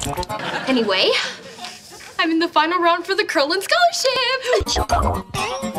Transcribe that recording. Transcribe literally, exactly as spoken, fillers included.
Anyway, I'm in the final round for the Kurland scholarship.